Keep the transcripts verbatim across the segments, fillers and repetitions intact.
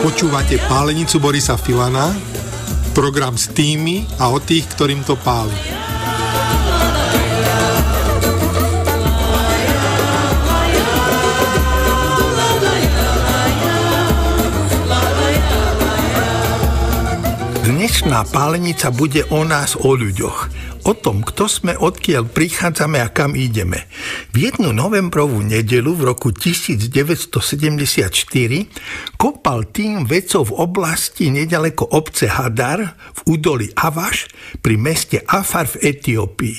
Počúvate Pálenicu Borisa Filana, program s tými a o tých, ktorým to páli. Dnešná Pálenica bude o nás, o ľuďoch. O tom, kto sme, odkiaľ prichádzame a kam ideme. V jednu novembrovú nedeľu v roku devätnásťsedemdesiatštyri kopal tím vedcov v oblasti nedaleko obce Hadar v údolí Avaš pri meste Afar v Etiópii.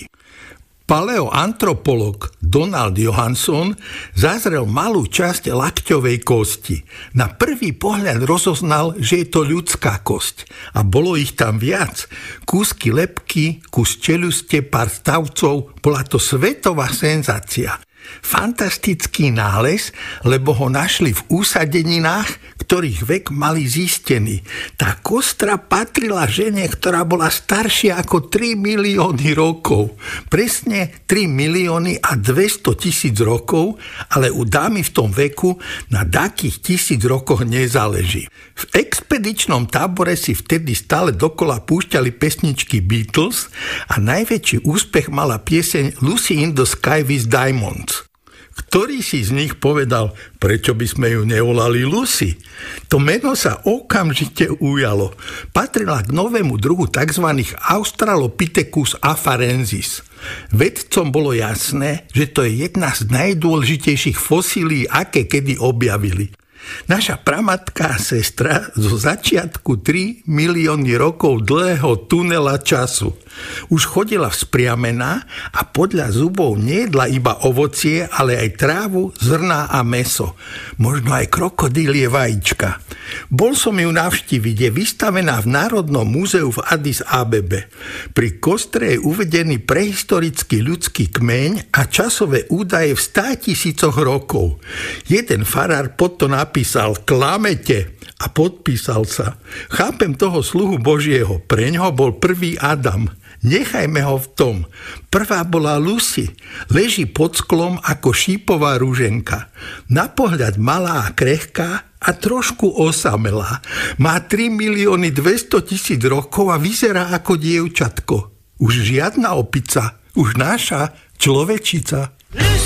Paleoantropolog Donald Johansson zazrel malú časť lakťovej kosti. Na prvý pohľad rozoznal, že je to ľudská kosť. A bolo ich tam viac. Kúsky lebky, kus čeľuste, pár stavcov. Bola to svetová senzácia. Fantastický nález, lebo ho našli v úsadeninách, ktorých vek mali zistený. Tá kostra patrila žene, ktorá bola staršia ako tri milióny rokov. Presne tri milióny a dvesto tisíc rokov, ale u dámy v tom veku na takých tisíc rokoch nezáleží. V expedičnom tábore si vtedy stále dokola púšťali pesničky Beatles a najväčší úspech mala pieseň Lucy in the Sky with Diamonds. Ktorý si z nich povedal, prečo by sme ju nevolali Lucy? To meno sa okamžite ujalo. Patrila k novému druhu tzv. Australopithecus afarensis. Vedcom bolo jasné, že to je jedna z najdôležitejších fosílií, aké kedy objavili. Naša pramatka a sestra zo začiatku tri milióny rokov dlhého tunela času. Už chodila vzpriamená a podľa zubov nejedla iba ovocie, ale aj trávu, zrná a mäso. Možno aj krokodílie vajíčka. Bol som ju navštíviť, je vystavená v Národnom múzeu v Addis Abebe. Pri kostre je uvedený prehistorický ľudský kmeň a časové údaje v státisícoch rokov. Jeden farár pod to napísal klamete a podpísal sa. Chápem toho sluhu Božieho, preňho bol prvý Adam. Nechajme ho v tom. Prvá bola Lucy. Leží pod sklom ako šípová ruženka. Na pohľad malá a krehká a trošku osamelá. Má tri milióny dvesto tisíc rokov a vyzerá ako dievčatko. Už žiadna opica, už naša človečica.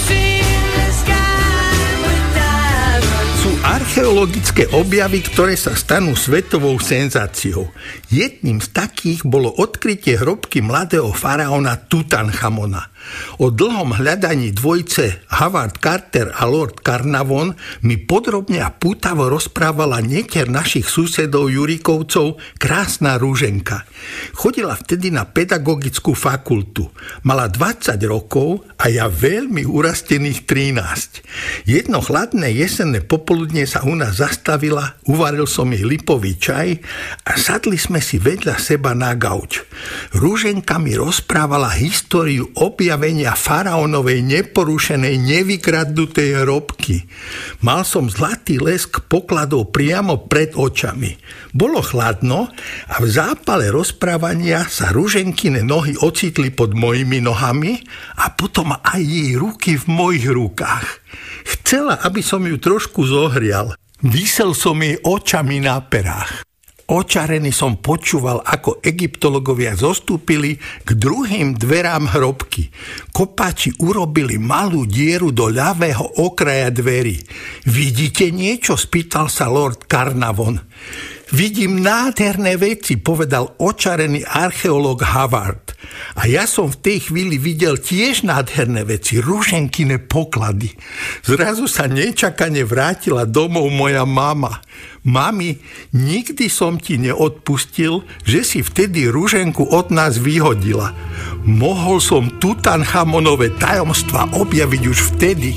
Sú archeologické objavy, ktoré sa stanú svetovou senzáciou. Jedným z takých bolo odkrytie hrobky mladého faraóna Tutanchamona. O dlhom hľadaní dvojice Howard Carter a Lord Carnarvon mi podrobne a pútavo rozprávala netier našich susedov Jurikovcov, krásna rúženka. Chodila vtedy na pedagogickú fakultu. Mala dvadsať rokov a ja veľmi urastených trinásť. Jedno chladné jesenné popoludne sa u nás zastavila, uvaril som jej lipový čaj a sadli sme si vedľa seba na gauč. Rúženka mi rozprávala históriu objavenia faraónovej neporušenej, nevykradnutej hrobky. Mal som zlatý lesk pokladov priamo pred očami. Bolo chladno a v zápale rozprávania sa rúženkine nohy ocitli pod mojimi nohami a potom aj jej ruky v mojich rukách. Chcela, aby som ju trošku zohrial. Visel som jej očami na perách. Očarený som počúval, ako egyptológovia zostúpili k druhým dverám hrobky. Kopáči urobili malú dieru do ľavého okraja dverí. Vidíte niečo? Spýtal sa Lord Carnarvon. Vidím nádherné veci, povedal očarený archeológ Howard. A ja som v tej chvíli videl tiež nádherné veci, rúženkine poklady. Zrazu sa nečakane vrátila domov moja mama. Mami, nikdy som ti neodpustil, že si vtedy rúženku od nás vyhodila. Mohol som Tutanchamonové tajomstva objaviť už vtedy.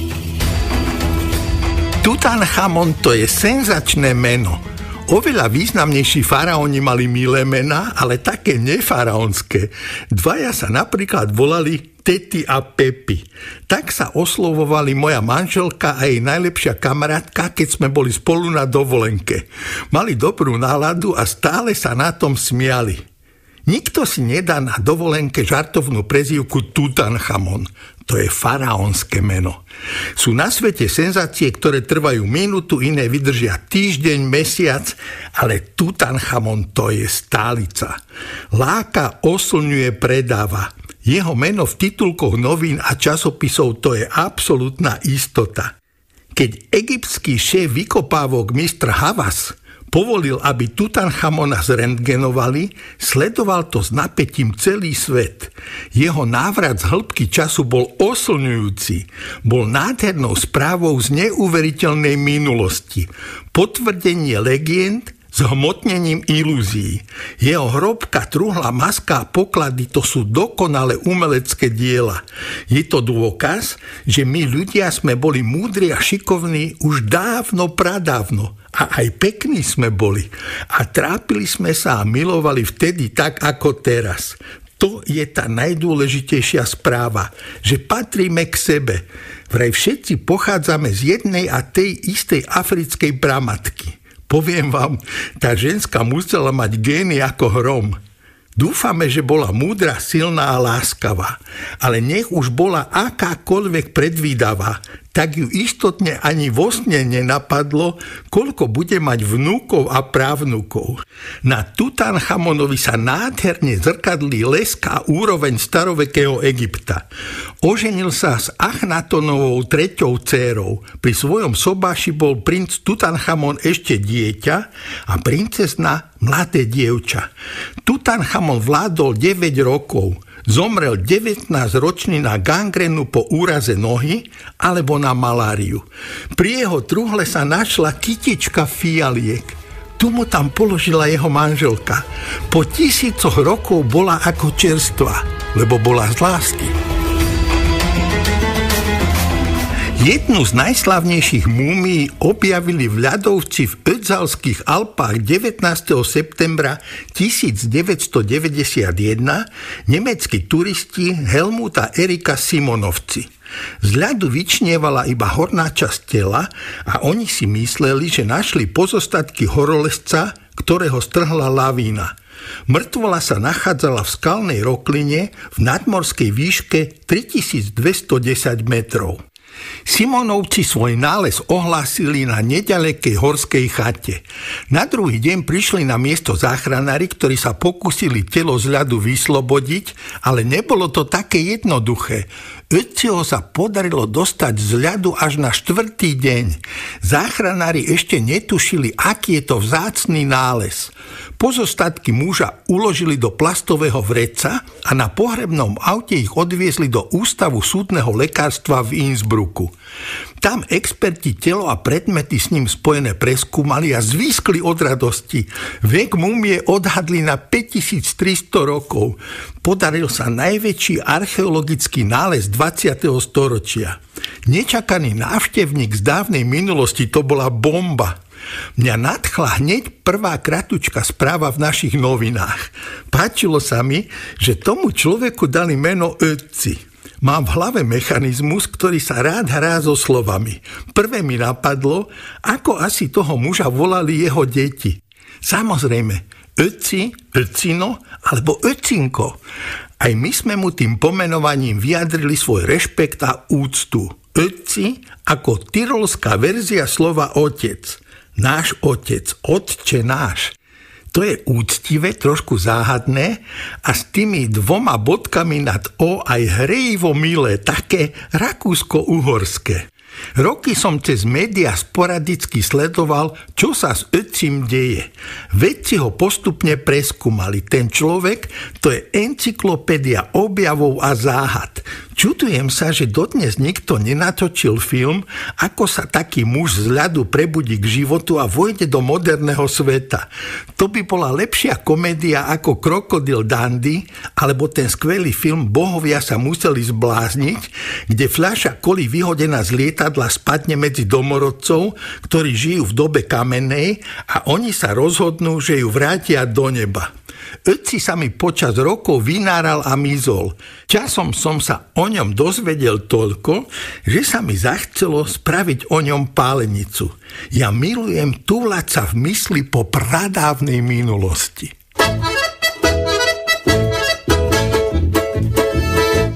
Tutanchamon, to je senzačné meno. Oveľa významnejší faraóni mali milé mená, ale také nefaraónske. Dvaja sa napríklad volali Tety a Pepi. Tak sa oslovovali moja manželka a jej najlepšia kamarátka, keď sme boli spolu na dovolenke. Mali dobrú náladu a stále sa na tom smiali. Nikto si nedá na dovolenke žartovnú prezývku Tutanchamon. To je faraónske meno. Sú na svete senzácie, ktoré trvajú minútu, iné vydržia týždeň, mesiac, ale Tutanchamon to je stálica. Láka, oslňuje, predáva. Jeho meno v titulkoch novín a časopisov to je absolútna istota. Keď egyptský šéf vykopávok mister Havas povolil, aby Tutanchamona zrentgenovali, sledoval to s napätím celý svet. Jeho návrat z hĺbky času bol oslňujúci. Bol nádhernou správou z neuveriteľnej minulosti. Potvrdenie legend s hmotnením ilúzií. Jeho hrobka, truhla, maska a poklady to sú dokonalé umelecké diela. Je to dôkaz, že my ľudia sme boli múdri a šikovní už dávno, pradávno. A aj pekní sme boli. A trápili sme sa a milovali vtedy tak, ako teraz. To je tá najdôležitejšia správa, že patríme k sebe. Vraj všetci pochádzame z jednej a tej istej africkej pramatky. Poviem vám, tá ženská musela mať gény ako hrom. Dúfame, že bola múdra, silná a láskavá. Ale nech už bola akákoľvek predvídavá, tak ju istotne ani vo sne nenapadlo, koľko bude mať vnúkov a právnukov. Na Tutanchamonovi sa nádherne zrkadlí lesk a úroveň starovekého Egypta. Oženil sa s Achnatonovou treťou dcérou. Pri svojom sobáši bol princ Tutanchamon ešte dieťa a princezna mladé dievča. Tutanchamon vládol deväť rokov. Zomrel devätnásťročný na gangrenu po úraze nohy alebo na maláriu. Pri jeho truhle sa našla kytička fialiek. Tu mu tam položila jeho manželka. Po tisícoch rokov bola ako čerstvá, lebo bola z lásky. Jednu z najslavnejších múmií objavili v ľadovci v Ötzalských Alpách devätnásteho septembra tisícdeväťstodeväťdesiatjeden nemeckí turisti Helmut a Erika Simonovci. Z ľadu vyčnievala iba horná časť tela a oni si mysleli, že našli pozostatky horolezca, ktorého strhla lavína. Mŕtvola sa nachádzala v skalnej rokline v nadmorskej výške tritisícdvestodesať metrov. Simonovci svoj nález ohlásili na neďalekej horskej chate. Na druhý deň prišli na miesto záchranári, ktorí sa pokúsili telo z ľadu vyslobodiť, ale nebolo to také jednoduché. Ötziho sa podarilo dostať z ľadu až na štvrtý deň. Záchranári ešte netušili, aký je to vzácny nález. Pozostatky muža uložili do plastového vreca a na pohrebnom aute ich odviezli do Ústavu súdneho lekárstva v Innsbrucku. Tam experti telo a predmety s ním spojené preskúmali a zvýskli od radosti. Vek múmie odhadli na päťtisíctristo rokov. Podaril sa najväčší archeologický nález dvadsiateho storočia. Nečakaný návštevník z dávnej minulosti, to bola bomba. Mňa nadchla hneď prvá kratučka správa v našich novinách. Páčilo sa mi, že tomu človeku dali meno Ötzi. Mám v hlave mechanizmus, ktorý sa rád hrá so slovami. Prvé mi napadlo, ako asi toho muža volali jeho deti. Samozrejme, Ötzi, Ötzino alebo Ötzinko. Aj my sme mu tým pomenovaním vyjadrili svoj rešpekt a úctu. Ötzi ako tyrolská verzia slova otec. Náš otec, otče náš. To je úctivé, trošku záhadné a s tými dvoma bodkami nad O aj hrejivo milé, také rakúsko-uhorské. Roky som cez médiá sporadicky sledoval, čo sa s Ötzim deje. Vedci ho postupne preskúmali. Ten človek, to je encyklopédia objavov a záhad. Čudujem sa, že dodnes nikto nenatočil film, ako sa taký muž z ľadu prebudí k životu a vojde do moderného sveta. To by bola lepšia komédia ako Krokodil Dandy, alebo ten skvelý film Bohovia sa museli zblázniť, kde fľaša koli vyhodená z lietadla spadne medzi domorodcov, ktorí žijú v dobe kamennej a oni sa rozhodnú, že ju vrátia do neba. Ötzi sa mi počas rokov vynáral a mizol. Časom som sa o ňom dozvedel toľko, že sa mi zachcelo spraviť o ňom pálenicu. Ja milujem túlať sa v mysli po pradávnej minulosti.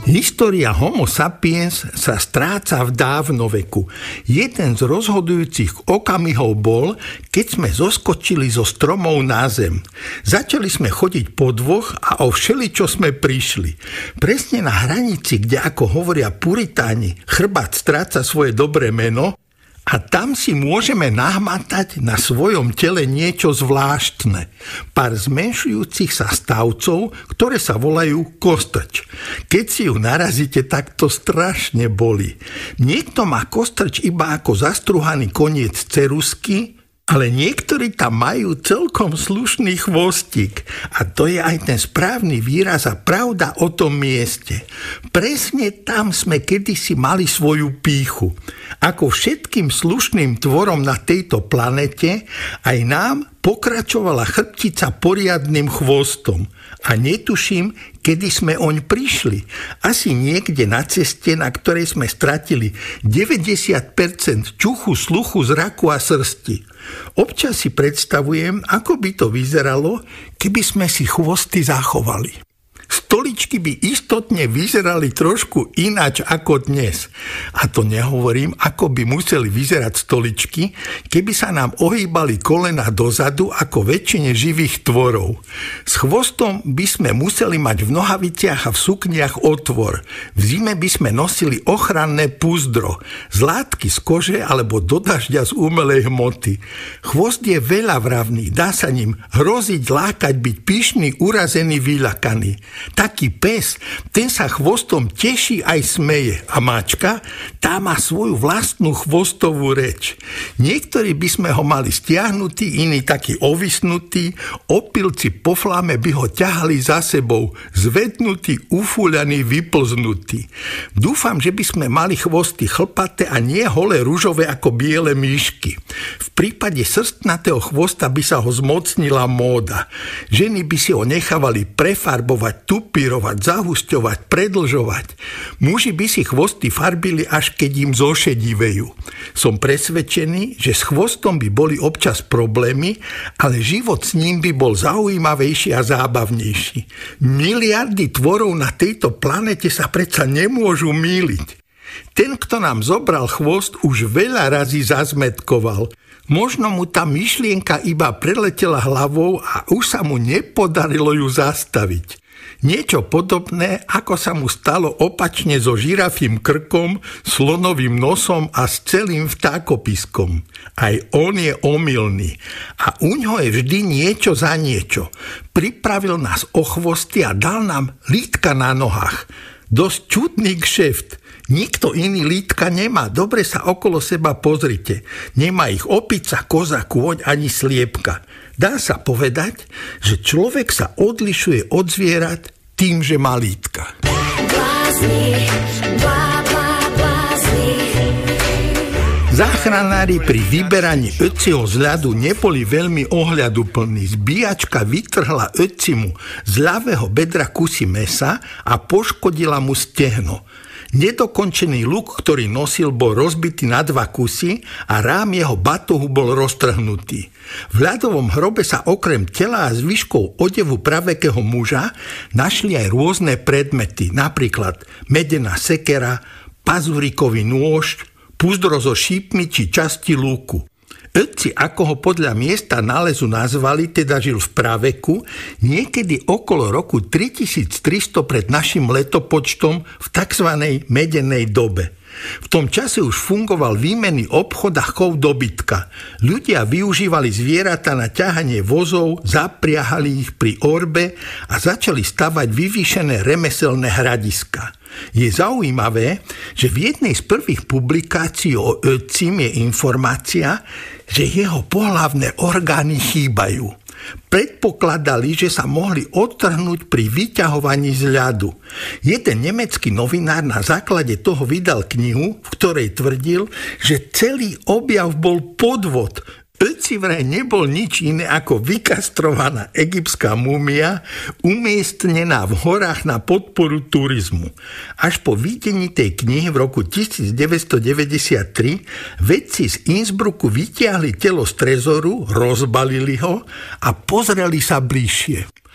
História Homo sapiens sa stráca v dávnoveku. Jeden z rozhodujúcich okamihov bol, keď sme zoskočili zo stromov na zem. Začali sme chodiť po dvoch a o všeličo sme prišli. Presne na hranici, kde, ako hovoria puritáni, chrbát stráca svoje dobré meno, a tam si môžeme nahmatať na svojom tele niečo zvláštne. Pár zmenšujúcich sa stavcov, ktoré sa volajú kostrč. Keď si ju narazíte, tak to strašne bolí. Niekto má kostrč iba ako zastruhaný koniec ceruzky, ale niektorí tam majú celkom slušný chvostík. A to je aj ten správny výraz a pravda o tom mieste. Presne tam sme kedysi mali svoju pýchu. Ako všetkým slušným tvorom na tejto planete, aj nám pokračovala chrbtica poriadnym chvostom. A netuším, kedy sme oň prišli. Asi niekde na ceste, na ktorej sme stratili deväťdesiat percent čuchu, sluchu, zraku a srsti. Občas si predstavujem, ako by to vyzeralo, keby sme si chvosty zachovali. Stoličky by istotne vyzerali trošku ináč ako dnes. A to nehovorím, ako by museli vyzerať stoličky, keby sa nám ohýbali kolena dozadu ako väčšine živých tvorov. S chvostom by sme museli mať v nohaviciach a v sukniach otvor. V zime by sme nosili ochranné púzdro, z látky z kože alebo do dažďa z umelej hmoty. Chvost je veľavravný, dá sa ním hroziť, lákať, byť pyšný, urazený, vyľakaný. Taký pes, ten sa chvostom teší aj smeje a mačka, tá má svoju vlastnú chvostovú reč. Niektorí by sme ho mali stiahnutý, iní taký ovisnutý, opilci po flame by ho ťahali za sebou, zvednutý, ufúľaný, vyplznutý. Dúfam, že by sme mali chvosty chlpaté a nie holé ružové ako biele myšky. V prípade srstnatého chvosta by sa ho zmocnila móda. Ženy by si ho nechávali prefarbovať, tupírovať, zahusťovať, predlžovať. Muži by si chvosty farbili, až keď im zošedivejú. Som presvedčený, že s chvostom by boli občas problémy, ale život s ním by bol zaujímavejší a zábavnejší. Miliardy tvorov na tejto planete sa predsa nemôžu mýliť. Ten, kto nám zobral chvost, už veľa razy zazmätkoval. Možno mu tá myšlienka iba preletela hlavou a už sa mu nepodarilo ju zastaviť. Niečo podobné, ako sa mu stalo opačne so žirafím krkom, slonovým nosom a s celým vtákopiskom. Aj on je omylný a uňho je vždy niečo za niečo. Pripravil nás o chvosty a dal nám lítka na nohách. Dosť čudný kšeft. Nikto iný lítka nemá. Dobre sa okolo seba pozrite. Nemá ich opica, koza, kôň ani sliepka. Dá sa povedať, že človek sa odlišuje od zvierat tým, že má lítka. Blázni, blá, blá, blázni. Záchranári pri vyberaní ötsieho z ľadu neboli veľmi ohľaduplní. Zbíjačka vytrhla ötsimu z ľavého bedra kusy mesa a poškodila mu stehno. Nedokončený luk, ktorý nosil, bol rozbitý na dva kusy a rám jeho batohu bol roztrhnutý. V ľadovom hrobe sa okrem tela a zvyškov odevu pravekého muža našli aj rôzne predmety, napríklad medená sekera, pazurikový nôž, púzdro so šípmi či časti lúku. Ötzi, ako ho podľa miesta nálezu nazvali, teda žil v praveku, niekedy okolo roku tritisíctristo pred našim letopočtom v tzv. Medenej dobe. V tom čase už fungoval výmenný obchod a chov dobytka. Ľudia využívali zvieratá na ťahanie vozov, zapriahali ich pri orbe a začali stavať vyvýšené remeselné hradiska. Je zaujímavé, že v jednej z prvých publikácií o Ötzim je informácia, že jeho pohlavné orgány chýbajú. Predpokladali, že sa mohli odtrhnúť pri vyťahovaní z ľadu. Jeden nemecký novinár na základe toho vydal knihu, v ktorej tvrdil, že celý objav bol podvod. Ötzi vraj nebol nič iné ako vykastrovaná egyptská múmia, umiestnená v horách na podporu turizmu. Až po videní tej knihy v roku devätnásťstodeväťdesiattri vedci z Innsbrucku vytiahli telo z trezoru, rozbalili ho a pozreli sa bližšie.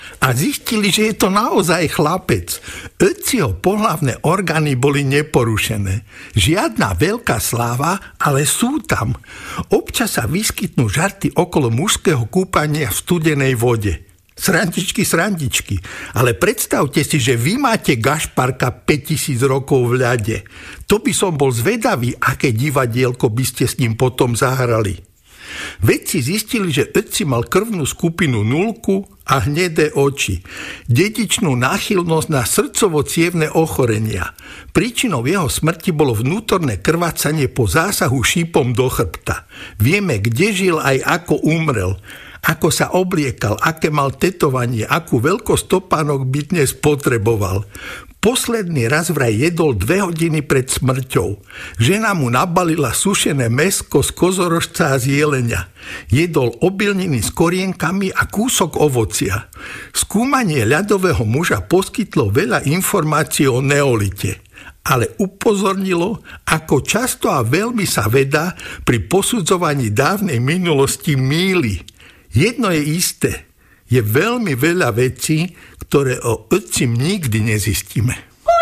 A zistili, že je to naozaj chlapec. Ötciho pohlavné orgány boli neporušené. Žiadna veľká sláva, ale sú tam. Občas sa vyskytnú žarty okolo mužského kúpania v studenej vode. Srandičky, srandičky, ale predstavte si, že vy máte Gašparka päťtisíc rokov v ľade. To by som bol zvedavý, aké divadielko by ste s ním potom zahrali. Vedci zistili, že Ötzi mal krvnú skupinu nulku a hnedé oči, dedičnú náchylnosť na srdcovo-cievne ochorenia. Príčinou jeho smrti bolo vnútorné krvácanie po zásahu šípom do chrbta. Vieme, kde žil aj ako umrel, ako sa obliekal, aké mal tetovanie, akú veľkosť topánok by dnes potreboval. Posledný raz vraj jedol dve hodiny pred smrťou. Žena mu nabalila sušené mäsko z kozorožca a z jelenia. Jedol obilniny s korienkami a kúsok ovocia. Skúmanie ľadového muža poskytlo veľa informácií o neolite, ale upozornilo, ako často a veľmi sa veda pri posudzovaní dávnej minulosti mýli. Jedno je isté, je veľmi veľa vecí, ktoré o Ötzim nikdy nezistíme.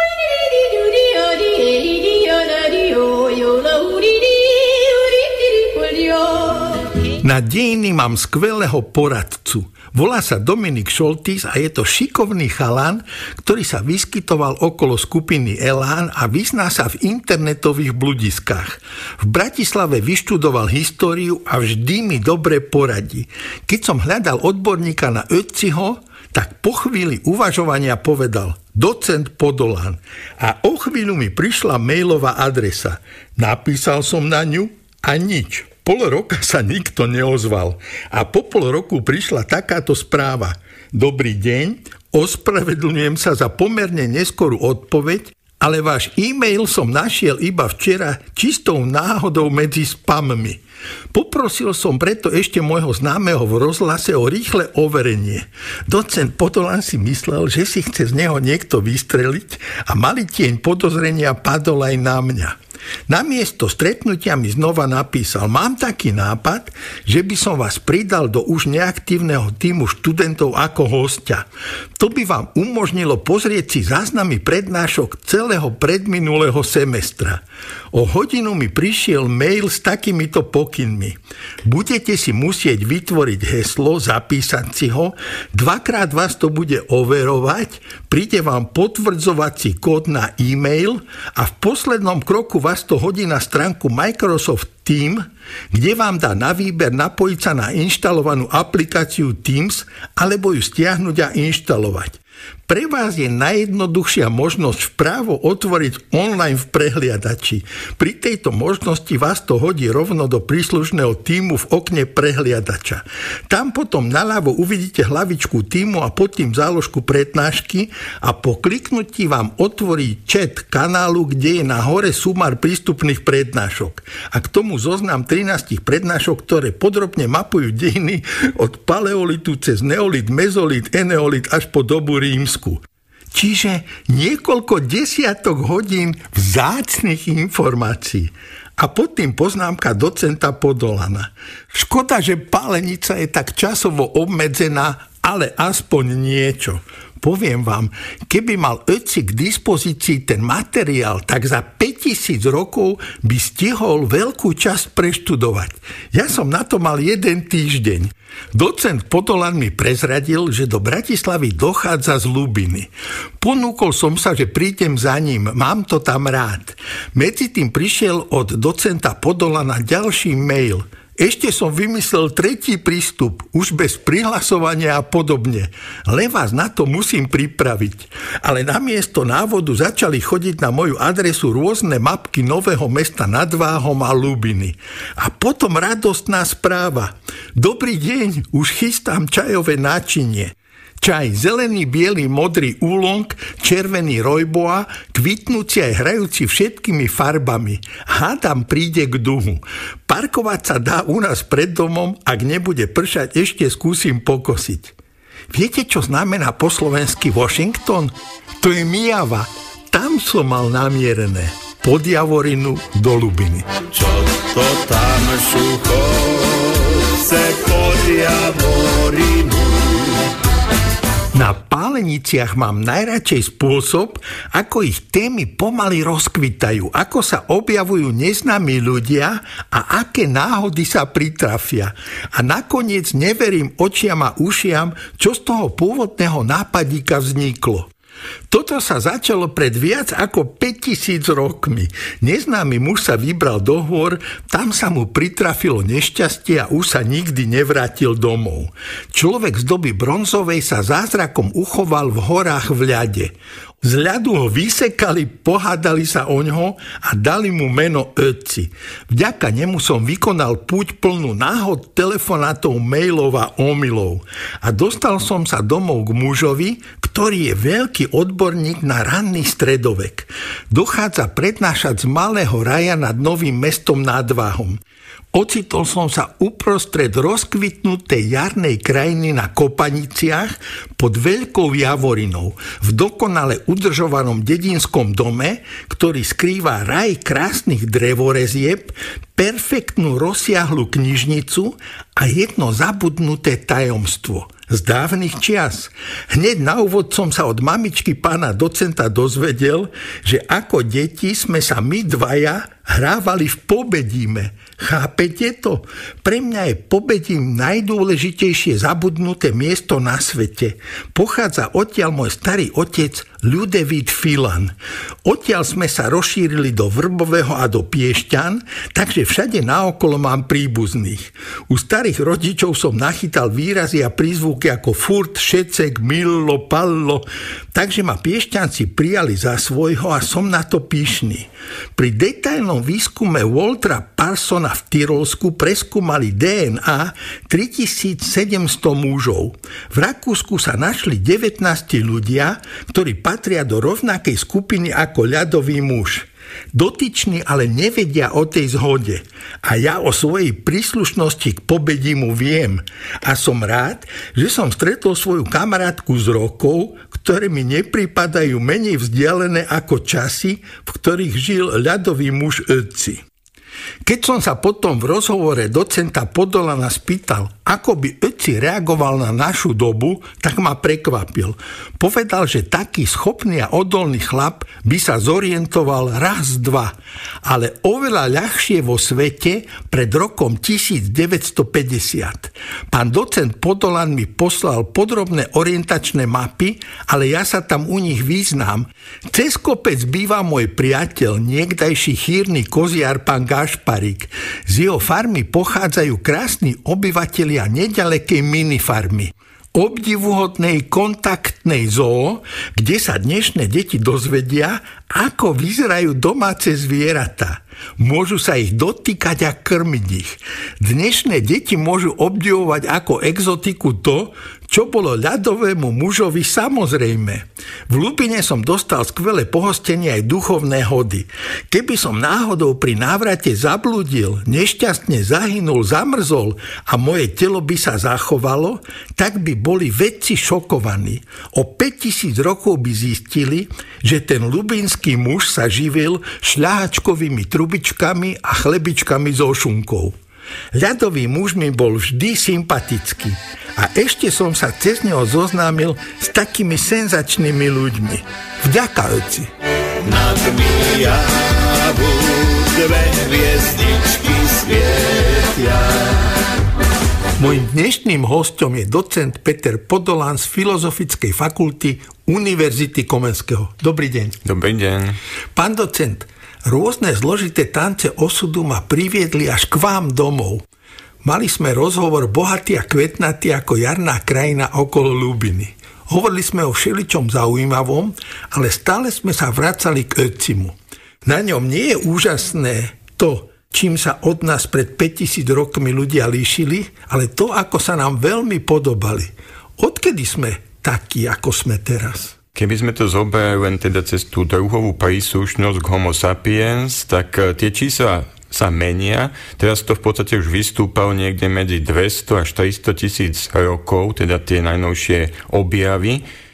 Na dejiny mám skvelého poradcu. Volá sa Dominik Šoltys a je to šikovný chalan, ktorý sa vyskytoval okolo skupiny Elán a vyzná sa v internetových bludiskách. V Bratislave vyštudoval históriu a vždy mi dobre poradí. Keď som hľadal odborníka na Ötziho, tak po chvíli uvažovania povedal docent Podolán. A o chvíľu mi prišla mailová adresa. Napísal som na ňu a nič. Pol roka sa nikto neozval a po pol roku prišla takáto správa. Dobrý deň, ospravedlňujem sa za pomerne neskorú odpoveď, ale váš e-mail som našiel iba včera čistou náhodou medzi spammi. Poprosil som preto ešte môjho známeho v rozhlase o rýchle overenie. Docent Podolán si myslel, že si chce z neho niekto vystreliť a malý tieň podozrenia padol aj na mňa. Namiesto stretnutia mi znova napísal: mám taký nápad, že by som vás pridal do už neaktívneho tímu študentov ako hostia. To by vám umožnilo pozrieť si záznamy prednášok celého predminulého semestra. O hodinu mi prišiel mail s takýmito pokynmi. Budete si musieť vytvoriť heslo, zapísať si ho, dvakrát vás to bude overovať, príde vám potvrdzovací kód na e-mail a v poslednom kroku vás to hodí na stránku Microsoft Teams, kde vám dá na výber napojiť sa na inštalovanú aplikáciu Teams alebo ju stiahnuť a inštalovať. Pre vás je najjednoduchšia možnosť vpravo otvoriť online v prehliadači. Pri tejto možnosti vás to hodí rovno do príslušného tímu v okne prehliadača. Tam potom naľavo uvidíte hlavičku tímu a pod tým záložku prednášky a po kliknutí vám otvorí chat kanálu, kde je na hore sumár prístupných prednášok. A k tomu zoznam trinásť prednášok, ktoré podrobne mapujú dejiny od paleolitu cez neolit, mezolit, eneolit až po dobu rímsku. Čiže niekoľko desiatok hodín vzácnych informácií. A pod tým poznámka docenta Podolana. Škoda, že pálenica je tak časovo obmedzená, ale aspoň niečo. Poviem vám, keby mal Ötzi k dispozícii ten materiál, tak za päťtisíc rokov by stihol veľkú časť preštudovať. Ja som na to mal jeden týždeň. Docent Podolán mi prezradil, že do Bratislavy dochádza z Lubiny. Ponúkol som sa, že prídem za ním, mám to tam rád. Medzi tým prišiel od docenta Podolana ďalší mail. Ešte som vymyslel tretí prístup, už bez prihlasovania a podobne. Len vás na to musím pripraviť. Ale namiesto návodu začali chodiť na moju adresu rôzne mapky Nového Mesta nad Váhom a Lubiny. A potom radostná správa. Dobrý deň, už chystám čajové náčinie. Čaj zelený, biely, modrý úlong, červený rojboa, kvitnúci aj hrajúci všetkými farbami. Hádam príde k duhu. Parkovať sa dá u nás pred domom, ak nebude pršať, ešte skúsim pokosiť. Viete, čo znamená po slovensky Washington? To je Mijava. Tam som mal namierené. Pod Javorinu do Lubiny. Čo to tam šucho se pod Javorinu? Na páleniciach mám najradšej spôsob, ako ich témy pomaly rozkvitajú, ako sa objavujú neznámi ľudia a aké náhody sa pritrafia. A nakoniec neverím očiam a ušiam, čo z toho pôvodného nápadíka vzniklo. Toto sa začalo pred viac ako päťtisíc rokmi. Neznámy muž sa vybral do hôr, tam sa mu pritrafilo nešťastie a už sa nikdy nevrátil domov. Človek z doby bronzovej sa zázrakom uchoval v horách v ľade. Z ľadu ho vysekali, pohádali sa oňho a dali mu meno Ötzi. Vďaka nemu som vykonal púť plnú náhod, telefonátov, mailov a omylov. A dostal som sa domov k mužovi, ktorý je veľký odborník na ranný stredovek. Dochádza prednášať z malého raja nad Novým Mestom nad Váhom. Ocitol som sa uprostred rozkvitnutej jarnej krajiny na Kopaniciach pod Veľkou Javorinou, v dokonale udržovanom dedinskom dome, ktorý skrýva raj krásnych drevorezieb, perfektnú rozsiahlu knižnicu a jedno zabudnuté tajomstvo z dávnych čias. Hneď na úvod som sa od mamičky pána docenta dozvedel, že ako deti sme sa my dvaja hrávali v Pobedíme. Chápete to? Pre mňa je Pobedím najdôležitejšie zabudnuté miesto na svete. Pochádza odtiaľ môj starý otec Ľudevít Filan. Odtiaľ sme sa rozšírili do Vrbového a do Piešťan, takže všade naokolo mám príbuzných. U starých rodičov som nachytal výrazy a prízvuky ako furt, šecek, millo, pallo, takže ma Piešťanci prijali za svojho a som na to pyšný. Pri detailnom výskume Waltera Parsona v Tyrolsku preskúmali dé en á tritisícsedemsto mužov. V Rakúsku sa našli devätnásť ľudia, ktorí patria do rovnakej skupiny ako ľadový muž. Dotyční ale nevedia o tej zhode a ja o svojej príslušnosti k Pobedímu viem a som rád, že som stretol svoju kamarátku z rokov, ktoré mi nepripadajú menej vzdialené ako časy, v ktorých žil ľadový muž Ötzi. Keď som sa potom v rozhovore docenta Podolana spýtal, ako by Ötzi reagoval na našu dobu, tak ma prekvapil. Povedal, že taký schopný a odolný chlap by sa zorientoval raz, dva, ale oveľa ľahšie vo svete pred rokom devätnásťstopäťdesiat. Pán docent Podolan mi poslal podrobné orientačné mapy, ale ja sa tam u nich význam. Cez kopec býva môj priateľ, niekdajší chýrny koziar pán Gašparík. Z jeho farmy pochádzajú krásni obyvatelia nedalekej minifarmy. Obdivuhodnej kontaktnej zoo, kde sa dnešné deti dozvedia, ako vyzerajú domáce zvieratá. Môžu sa ich dotýkať a krmiť ich. Dnešné deti môžu obdivovať ako exotiku to, čo bolo ľadovému mužovi samozrejme. V Lubine som dostal skvelé pohostenie aj duchovné hody. Keby som náhodou pri návrate zablúdil, nešťastne zahynul, zamrzol a moje telo by sa zachovalo, tak by boli vedci šokovaní. O päťtisíc rokov by zistili, že ten lubinský muž sa živil šľahačkovými trubičkami a chlebičkami so šunkou. Ľadový muž mi bol vždy sympatický a ešte som sa cez neho zoznámil s takými senzačnými ľuďmi. Vďaka Ötzi. Nad Myjavu dve hviezdičky svietia. Mojím dnešným hostom je docent Peter Podolan z Filozofickej fakulty Univerzity Komenského. Dobrý deň. Dobrý deň. Pán docent, rôzne zložité tance osudu ma priviedli až k vám domov. Mali sme rozhovor bohatý a kvetnatý ako jarná krajina okolo Lubiny. Hovorili sme o všeličom zaujímavom, ale stále sme sa vracali k Ötzimu. Na ňom nie je úžasné to, čím sa od nás pred päťtisíc rokmi ľudia líšili, ale to, ako sa nám veľmi podobali. Odkedy sme takí, ako sme teraz? Keby sme to zobrali len teda cez tú druhovú príslušnosť k Homo sapiens, tak tie čísla sa menia. Teraz to v podstate už vystúpalo niekde medzi dvesto až tristo tisíc rokov, teda tie najnovšie objavy.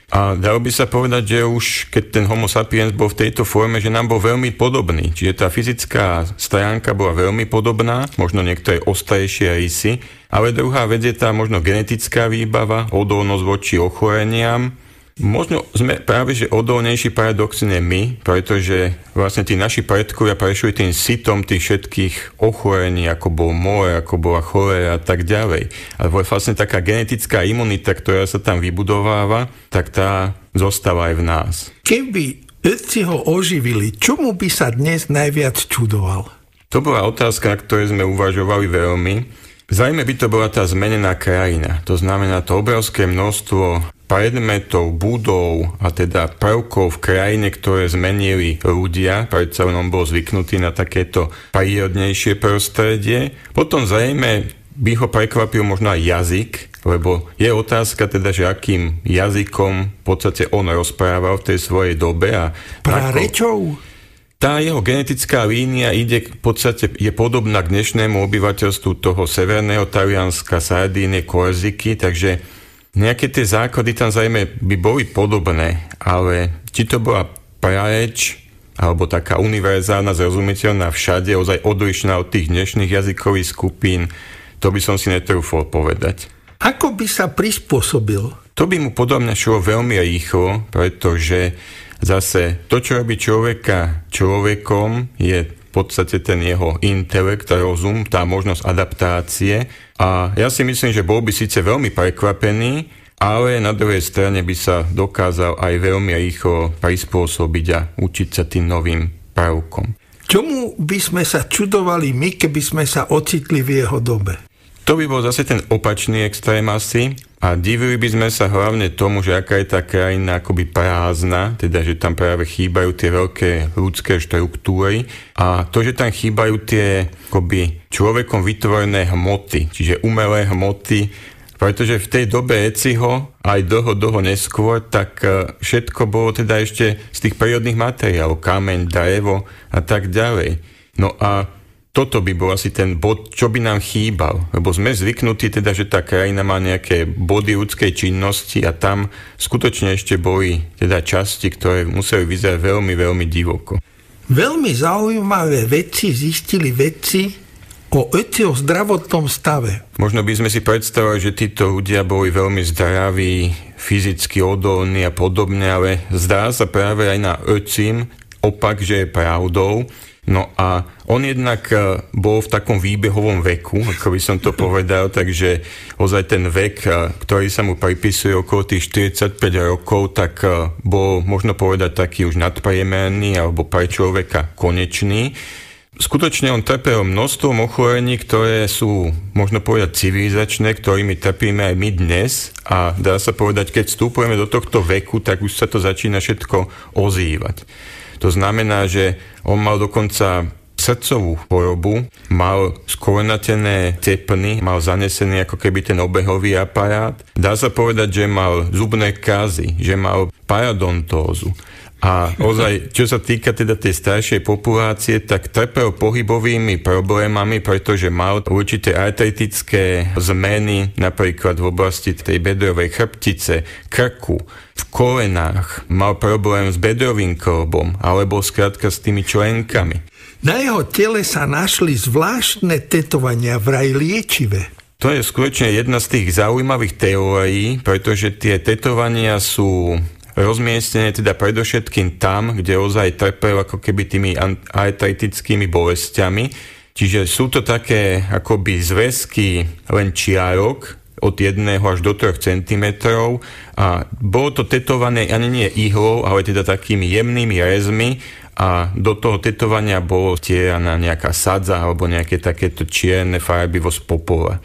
A dalo by sa povedať, že už keď ten Homo sapiens bol v tejto forme, že nám bol veľmi podobný. Čiže tá fyzická stránka bola veľmi podobná, možno niektoré ostrejšie rysy, ale druhá vec je tá možno genetická výbava, odolnosť voči ochoreniam. Možno sme práve že odolnejší paradoxne my, pretože vlastne tí naši predkovia prešli tým sitom tých všetkých ochorení, ako bol more, ako bola choléra a tak ďalej. A vlastne taká genetická imunita, ktorá sa tam vybudováva, tak tá zostáva aj v nás. Keby vedci ho oživili, čomu by sa dnes najviac čudoval? To bola otázka, na ktorej sme uvažovali veľmi. Zrejme by to bola tá zmenená krajina. To znamená to obrovské množstvo predmetov, budov a teda prvkov v krajine, ktoré zmenili ľudia, predsa on bol zvyknutý na takéto prírodnejšie prostredie. Potom zrejme by ho prekvapil možno aj jazyk, lebo je otázka teda, že akým jazykom v podstate on rozprával v tej svojej dobe. A prárečou? Tá jeho genetická línia ide v podstate, je podobná k dnešnému obyvateľstvu toho severného Talianska, Sardínie, Korziky, takže nejaké tie základy tam zrejme by boli podobné, ale či to bola prareč, alebo taká univerzálna, zrozumiteľná všade, ozaj odlišná od tých dnešných jazykových skupín, to by som si netrúfol povedať. Ako by sa prispôsobil? To by mu podľa mňa šlo veľmi rýchlo, pretože zase to, čo robí človeka človekom, je v podstate ten jeho intelekt, rozum, tá možnosť adaptácie. A ja si myslím, že bol by síce veľmi prekvapený, ale na druhej strane by sa dokázal aj veľmi rýchlo prispôsobiť a učiť sa tým novým prvkom. Čomu by sme sa čudovali my, keby sme sa ocitli v jeho dobe? To by bol zase ten opačný extrém asi a divili by sme sa hlavne tomu, že aká je tá krajina akoby prázdna, teda že tam práve chýbajú tie veľké ľudské štruktúry a to, že tam chýbajú tie akoby človekom vytvorené hmoty, čiže umelé hmoty, pretože v tej dobe Eciho aj dlho, dlho neskôr, tak všetko bolo teda ešte z tých prírodných materiálov, kameň, drevo a tak ďalej. No a toto by bol asi ten bod, čo by nám chýbal, lebo sme zvyknutí teda, že tá krajina má nejaké body ľudskej činnosti a tam skutočne ešte boli teda časti, ktoré museli vyzerať veľmi, veľmi divoko. Veľmi zaujímavé veci zistili vedci o Eciho zdravotnom stave. Možno by sme si predstavili, že títo ľudia boli veľmi zdraví, fyzicky odolní a podobne, ale zdá sa práve aj na Ecim opak, že je pravdou. No a on jednak bol v takom výbehovom veku, ako by som to povedal, takže ozaj ten vek, ktorý sa mu pripisuje okolo tých štyridsaťpäť rokov, tak bol možno povedať taký už nadpriemerný alebo pre človeka konečný. Skutočne on trpel množstvom ochorení, ktoré sú, možno povedať, civilizačné, ktorými trpíme aj my dnes a dá sa povedať, keď vstupujeme do tohto veku, tak už sa to začína všetko ozývať. To znamená, že on mal dokonca srdcovú chorobu, mal skorenatené tepny, mal zanesený ako keby ten obehový aparát. Dá sa povedať, že mal zubné kázy, že mal parodontózu. A ozaj, čo sa týka teda tej staršej populácie, tak trpel pohybovými problémami, pretože mal určité artritické zmeny, napríklad v oblasti tej bedrovej chrbtice, krku, v kolenách, mal problém s bedrovým klbom, alebo skrátka s tými členkami. Na jeho tele sa našli zvláštne tetovania, vraj liečivé. To je skutočne jedna z tých zaujímavých teórií, pretože tie tetovania sú rozmiestnené teda predovšetkým tam, kde ozaj trpel ako keby tými artritickými bolestiami. Čiže sú to také akoby zväzky len čiarok od jedného až do troch centimetrov a bolo to tetované ani nie ihlou, ale teda takými jemnými rezmi a do toho tetovania bolo vtieraná nejaká sadza alebo nejaké takéto čierne farbivo z popola.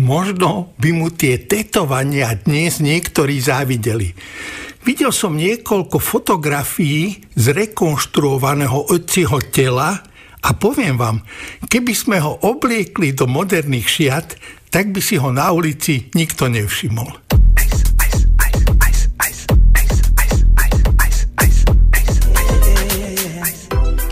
Možno by mu tie tetovania dnes niektorí závideli. Videl som niekoľko fotografií z rekonštruovaného Eciho tela a poviem vám, keby sme ho obliekli do moderných šiat, tak by si ho na ulici nikto nevšimol.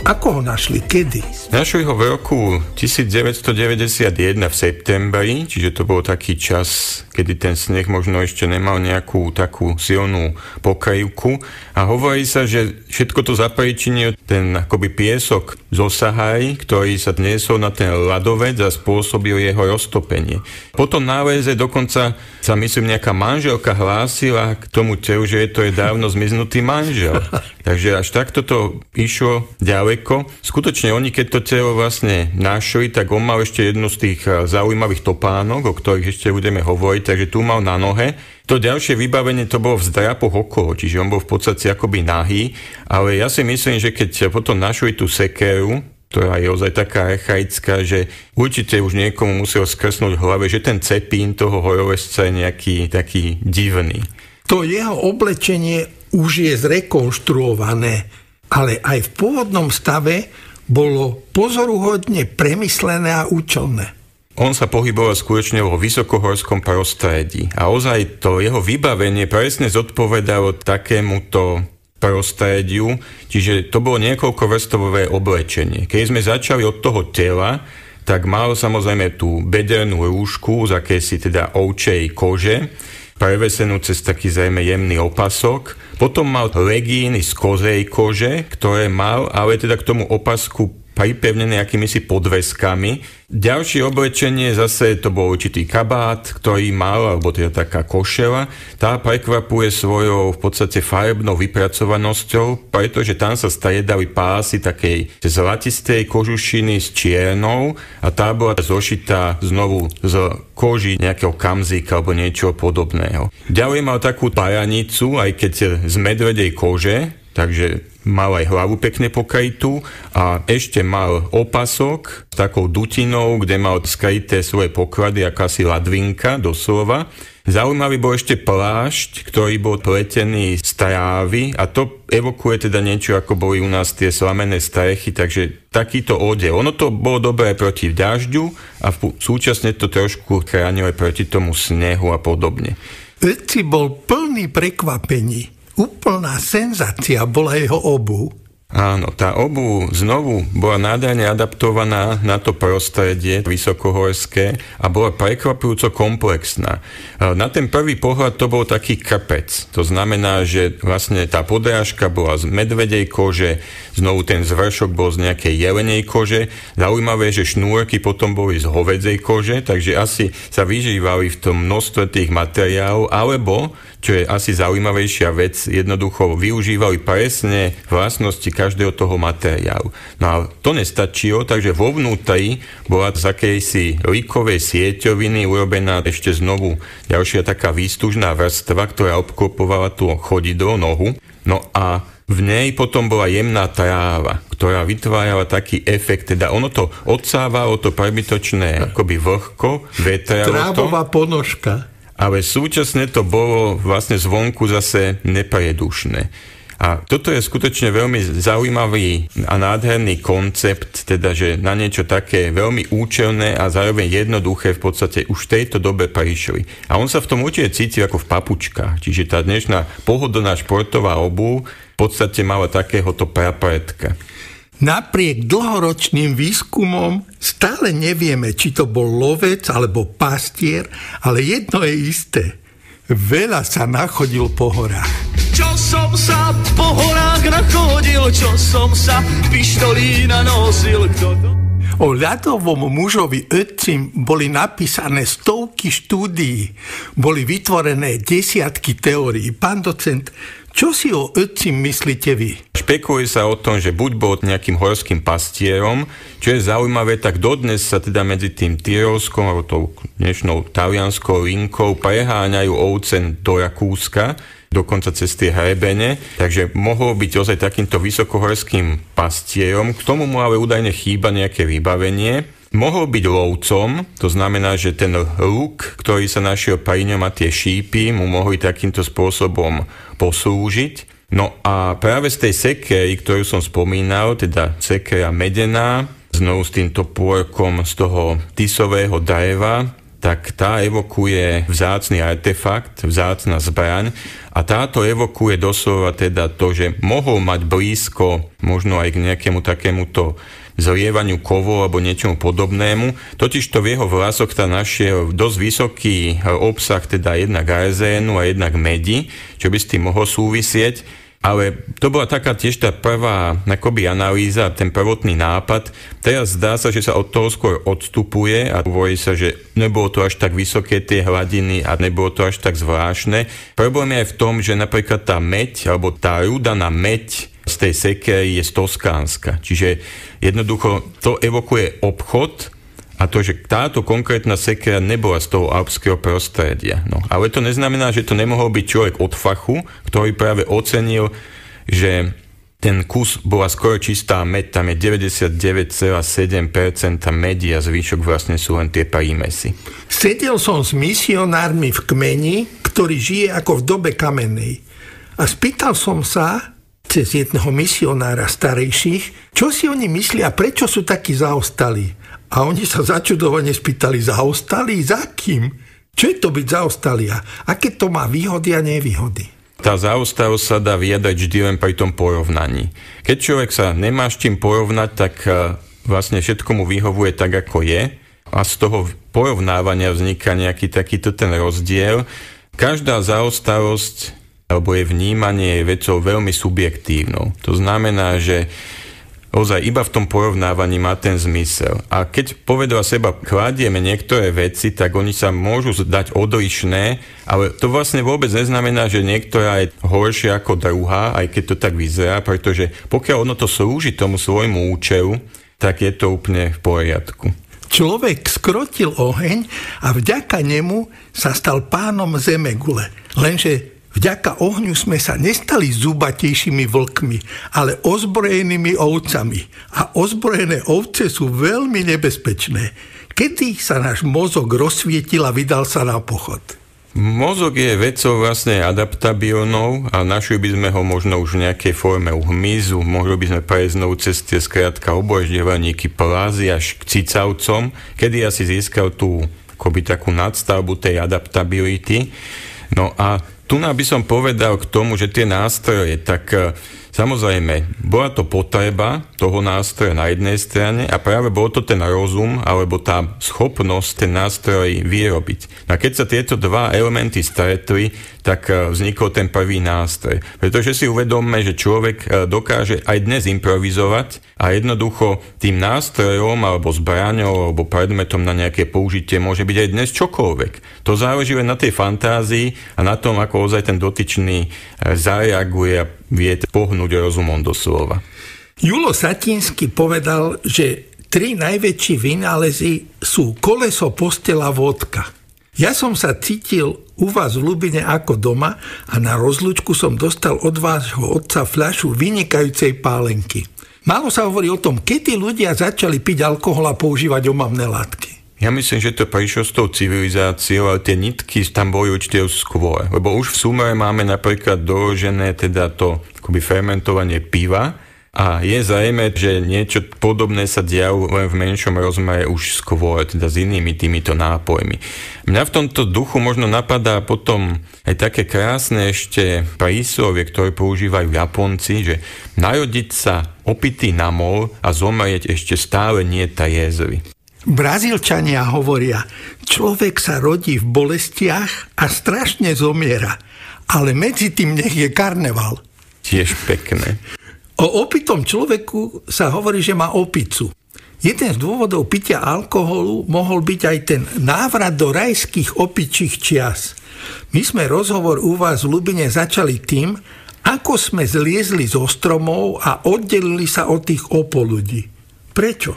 Ako ho našli? Kedy? Našli ho v roku devätnásťstodeväťdesiatjeden v septembri, čiže to bol taký čas, kedy ten sneh možno ešte nemal nejakú takú silnú pokrývku. A hovorí sa, že všetko to zapríčinil ten akoby piesok zo Sahary, ktorý sa niesol na ten ľadovec a spôsobil jeho roztopenie. Po tom náleze dokonca sa myslím nejaká manželka hlásila k tomu telu, že je to je dávno zmiznutý manžel. Takže až takto to išlo ďaleko. Skutočne oni, keď to telo vlastne našli, tak on mal ešte jednu z tých zaujímavých topánok, o ktorých ešte budeme hovoriť, takže tu mal na nohe. To ďalšie vybavenie to bolo v zdrapoch okolo, čiže on bol v podstate akoby nahý, ale ja si myslím, že keď potom našli tú sekeru, ktorá je ozaj taká archaická, že určite už niekomu musel skrsnúť v hlave, že ten cepín toho horolezca je nejaký taký divný. To jeho oblečenie už je zrekonštruované, ale aj v pôvodnom stave bolo pozoruhodne premyslené a účelné. On sa pohyboval skutočne vo vysokohorskom prostredí a ozaj to jeho vybavenie presne zodpovedalo takémuto prostrediu, čiže to bolo niekoľkovrstvové oblečenie. Keď sme začali od toho tela, tak mal samozrejme tú bedernú rúšku z akési teda ovčej kože, prevesenú cez taký zrejme jemný opasok. Potom mal legíny z kozej kože, ktoré mal, ale teda k tomu opasku pripevnené akýmisi podveskami. Ďalšie oblečenie zase to bol určitý kabát, ktorý mal, alebo teda taká košela. Tá prekvapuje svojou v podstate farebnou vypracovanosťou, pretože tam sa striedali pásy takej zlatistej kožušiny s čiernou a tá bola zošitá znovu z koži nejakého kamzíka alebo niečo podobného. Ďalej mal takú paranicu, aj keď z medvedej kože, takže mal aj hlavu pekne pokrytú a ešte mal opasok s takou dutinou, kde mal skryté svoje poklady, akási ladvinka doslova. Zaujímavý bol ešte plášť, ktorý bol pletený z trávy a to evokuje teda niečo, ako boli u nás tie slamené strechy, takže takýto odev. Ono to bolo dobré proti dažďu a súčasne to trošku chránilo proti tomu snehu a podobne. Ötzi bol plný prekvapení. Úplná senzácia bola jeho obuv. Áno, tá obuv znovu bola nádherne adaptovaná na to prostredie vysokohorské a bola prekvapujúco komplexná. Na ten prvý pohľad to bol taký krpec. To znamená, že vlastne tá podrážka bola z medvedej kože, znovu ten zvršok bol z nejakej jelenej kože. Zaujímavé, že šnúrky potom boli z hovedzej kože, takže asi sa vyžívali v tom množstve tých materiálov, alebo čo je asi zaujímavejšia vec, jednoducho využívali presne vlastnosti každého toho materiálu. No a to nestačilo, takže vo vnútri bola z akejsi líkovej sieťoviny urobená ešte znovu ďalšia taká výstužná vrstva, ktorá obklopovala tú chodidlo, nohu. No a v nej potom bola jemná tráva, ktorá vytvárala taký efekt, teda ono to odsávalo to prebytočné akoby vlhko, vetralo to. Trávová ponožka. Ale súčasne to bolo vlastne zvonku zase nepredušné. A toto je skutočne veľmi zaujímavý a nádherný koncept, teda že na niečo také veľmi účelné a zároveň jednoduché v podstate už v tejto dobe prišli. A on sa v tom určite cíti ako v papučkách, čiže tá dnešná pohodlná športová obuv v podstate mala takéhoto prapredka. Napriek dlhoročným výskumom stále nevieme, či to bol lovec alebo pastier, ale jedno je isté. Veľa sa nachodil po horách. Čo som sa po horách nachodil, čo som sa pištolína nosil, kto to... O ľadovom mužovi Ötzim boli napísané stovky štúdií, boli vytvorené desiatky teórií. Pán docent, čo si o Ötzim myslíte vy? Špekuluje sa o tom, že buď bol nejakým horským pastierom, čo je zaujímavé, tak dodnes sa teda medzi tým Tyrolskom alebo tou dnešnou talianskou linkou preháňajú ovce do Rakúska, dokonca cez tie hrebene, takže mohol byť ozaj takýmto vysokohorským pastierom. K tomu mu ale údajne chýba nejaké vybavenie. Mohol byť lovcom, to znamená, že ten luk, ktorý sa našiel pri ňom a tie šípy mu mohli takýmto spôsobom poslúžiť. No a práve z tej sekery, ktorú som spomínal, teda sekera medená, znovu s tým topôrkom z toho tisového dreva, tak tá evokuje vzácny artefakt, vzácna zbraň a táto evokuje doslova teda to, že mohol mať blízko možno aj k nejakému takémuto zlievaniu kovov alebo niečomu podobnému. Totižto v jeho vlasoch tá našiel dosť vysoký obsah teda jednak arzénu a jednak medi, čo by s tým mohlo súvisieť. Ale to bola taká tiež tá prvá akoby analýza, ten prvotný nápad. Teraz zdá sa, že sa od toho skôr odstupuje a hovorí sa, že nebolo to až tak vysoké tie hladiny a nebolo to až tak zvláštne. Problém je aj v tom, že napríklad tá meď, alebo tá rudaná meď z tej sekery je z Toskánska. Čiže jednoducho to evokuje obchod a to, že táto konkrétna sekera nebola z toho alpského prostredia. No, ale to neznamená, že to nemohol byť človek od fachu, ktorý práve ocenil, že ten kus bola skoro čistá med, tam je deväťdesiatdeväť celá sedem percent medi a zvyšok vlastne sú len tie prímesy. Sedel som s misionármi v kmeni, ktorý žije ako v dobe kamennej. A spýtal som sa cez jedného misionára starejších, čo si oni myslia, prečo sú takí zaostalí. A oni sa začudovane spýtali, zaostalí? Za kým? Čo je to byť zaostalí? Aké to má výhody a nevýhody? Tá zaostalosť sa dá vyjadať vždy len pri tom porovnaní. Keď človek sa nemá s čím porovnať, tak vlastne všetko mu vyhovuje tak, ako je. A z toho porovnávania vzniká nejaký takýto ten rozdiel. Každá zaostalosť alebo je vnímanie je vecou veľmi subjektívnou. To znamená, že ozaj iba v tom porovnávaní má ten zmysel. A keď povedľa seba kladieme niektoré veci, tak oni sa môžu zdať odlišné, ale to vlastne vôbec neznamená, že niektorá je horšia ako druhá, aj keď to tak vyzerá, pretože pokiaľ ono to slúži tomu svojmu účelu, tak je to úplne v poriadku. Človek skrotil oheň a vďaka nemu sa stal pánom zemegule. Lenže vďaka ohňu sme sa nestali zubatejšími vlkmi, ale ozbrojenými ovcami. A ozbrojené ovce sú veľmi nebezpečné. Kedy sa náš mozog rozsvietil a vydal sa na pochod? Mozog je vecou vlastne adaptabilnou a našli by sme ho možno už v nejakej forme u hmyzu, mohli by sme prejsť znovu cez tie skrátka obojždevaníky plázy až k cicavcom, kedy asi získal tú akoby takú nadstavbu tej adaptability. No a tu by som povedal k tomu, že tie nástroje, tak samozrejme, bola to potreba toho nástroja na jednej strane a práve bol to ten rozum, alebo tá schopnosť ten nástroj vyrobiť. A keď sa tieto dva elementy stretli, tak vznikol ten prvý nástroj. Pretože si uvedomme, že človek dokáže aj dnes improvizovať a jednoducho tým nástrojom alebo zbraňou alebo predmetom na nejaké použitie môže byť aj dnes čokoľvek. To záleží len na tej fantázii a na tom, ako ozaj ten dotyčný zareaguje a vie pohnúť rozumom doslova. Julo Satinský povedal, že tri najväčší vynálezy sú koleso, postela, vodka. Ja som sa cítil u vás v Ľubine ako doma a na rozlúčku som dostal od vášho otca fľašu vynikajúcej pálenky. Málo sa hovorí o tom, kedy ľudia začali piť alkohol a používať omamné látky. Ja myslím, že to prišlo s tou civilizáciou, ale tie nitky tam boli určite skôr. Lebo už v Sumere máme napríklad doložené teda to akoby fermentovanie piva a je zrejme, že niečo podobné sa dialo len v menšom rozmere už skôr, teda s inými týmito nápojmi. Mňa v tomto duchu možno napadá potom aj také krásne ešte príslovie, ktoré používajú Japonci, že narodiť sa opitý na mol a zomrieť ešte stále nie tajezvy. Brazílčania hovoria, človek sa rodí v bolestiach a strašne zomiera, ale medzi tým nech je karneval. Tiež pekné. O opitom človeku sa hovorí, že má opicu. Jeden z dôvodov pitia alkoholu mohol byť aj ten návrat do rajských opičích čias. My sme rozhovor u vás v Ľubine začali tým, ako sme zliezli zo stromov a oddelili sa od tých opoludí. Prečo?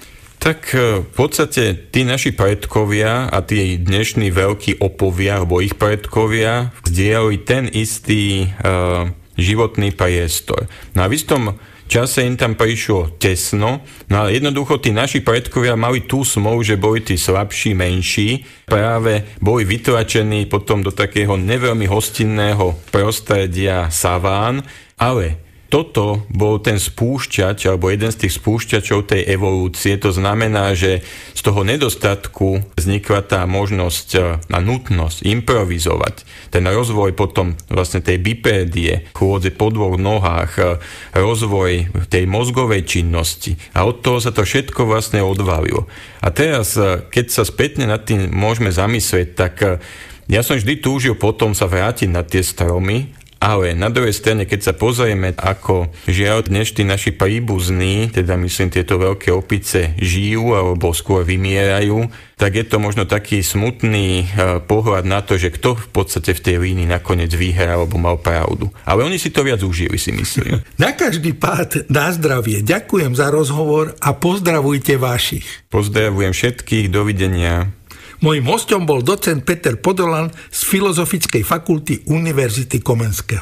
Tak v podstate tí naši predkovia a tí dnešní veľkí opovia, alebo ich predkovia, zdieľali ten istý uh, životný priestor. No a v istom čase im tam prišlo tesno, no ale jednoducho tí naši predkovia mali tú smolu, že boli tí slabší, menší, práve boli vytlačení potom do takého neveľmi hostinného prostredia saván, ale toto bol ten spúšťač, alebo jeden z tých spúšťačov tej evolúcie. To znamená, že z toho nedostatku vznikla tá možnosť a nutnosť improvizovať. Ten rozvoj potom vlastne tej bipédie, chôdze po dvoch nohách, rozvoj tej mozgovej činnosti. A od toho sa to všetko vlastne odvalilo. A teraz, keď sa spätne nad tým môžeme zamyslieť, tak ja som vždy túžil potom sa vrátiť na tie stromy, ale na druhej strane, keď sa pozrieme, ako žiaľ dnes tí naši príbuzní, teda myslím tieto veľké opice žijú alebo skôr vymierajú, tak je to možno taký smutný pohľad na to, že kto v podstate v tej línii nakoniec vyhral alebo mal pravdu. Ale oni si to viac užili, si myslím. Na každý pád na zdravie. Ďakujem za rozhovor a pozdravujte vašich. Pozdravujem všetkých, dovidenia. Mojím hosťom bol docent Peter Podolan z Filozofickej fakulty Univerzity Komenského.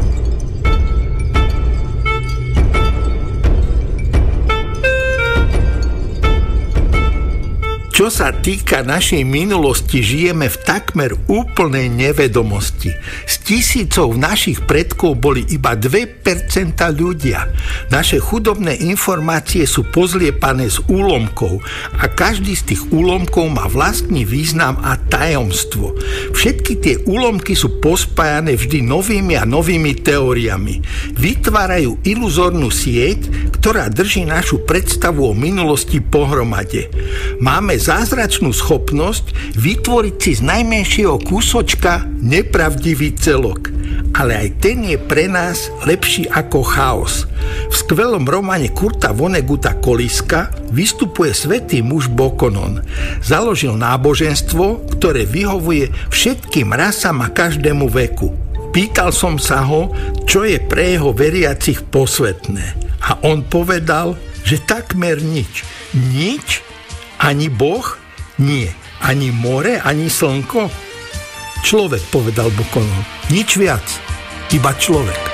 Čo sa týka našej minulosti, žijeme v takmer úplnej nevedomosti. Z tisícov našich predkov boli iba dve percentá ľudia. Naše chudobné informácie sú pozliepané z úlomkov a každý z tých úlomkov má vlastný význam a tajomstvo. Všetky tie úlomky sú pospájané vždy novými a novými teóriami. Vytvárajú iluzórnu sieť, ktorá drží našu predstavu o minulosti pohromade. Máme zázračnú schopnosť vytvoriť si z najmenšieho kúsočka nepravdivý celok. Ale aj ten je pre nás lepší ako chaos. V skvelom románe Kurta Vonneguta Kolíska vystupuje svätý muž Bokonon. Založil náboženstvo, ktoré vyhovuje všetkým rasám a každému veku. Pýtal som sa ho, čo je pre jeho veriacich posvetné. A on povedal, že takmer nič. Nič? Ani Boh? Nie. Ani more? Ani slnko? Človek, povedal Bokonon. Nič viac. Iba človek.